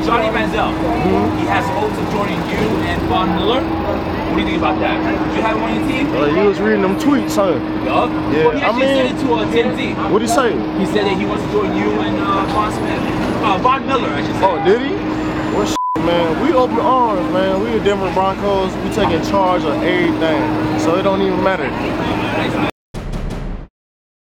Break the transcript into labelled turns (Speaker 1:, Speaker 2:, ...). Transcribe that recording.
Speaker 1: Johnny Manziel. He has hopes of joining you and Von Miller. What do you think about that? Would you have him on your team?
Speaker 2: You was reading them tweets, huh?
Speaker 1: Yup.
Speaker 2: Yeah,
Speaker 1: Well, he actually said it to TMZ.
Speaker 2: What'd he say?
Speaker 1: He said that he wants to join you and Von Smith. Von Miller, I should say.
Speaker 2: Oh, did he? Well, man, we open arms, man. We the Denver Broncos. We taking charge of everything, so it don't even matter.